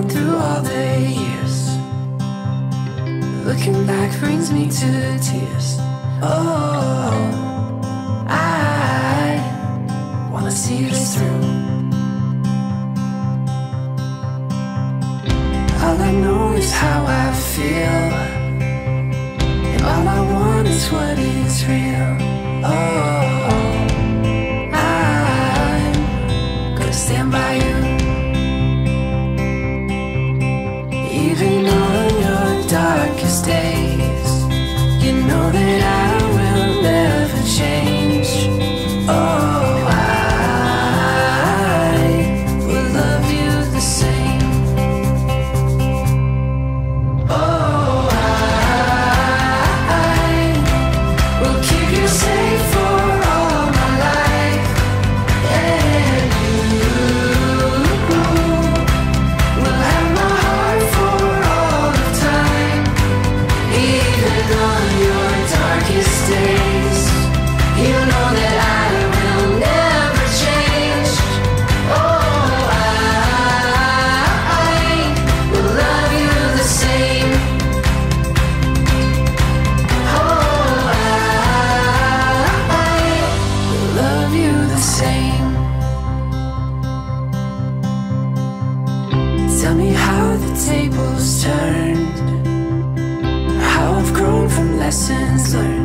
through all the years. Looking back brings me to tears. Oh, I wanna see this through. All I know is how I feel, and all I want is what is real. Oh, I'm gonna stand by you, even on your darkest days. You know that I will never change. Oh, I will love you the same. Oh, I will keep you safe for all my life, and you will have my heart for all of time. Even on your darkest days, you know that I will never change. Oh, I will love you the same. Oh, I will love you the same. Tell me how the tables turned, how I've grown from lessons learned.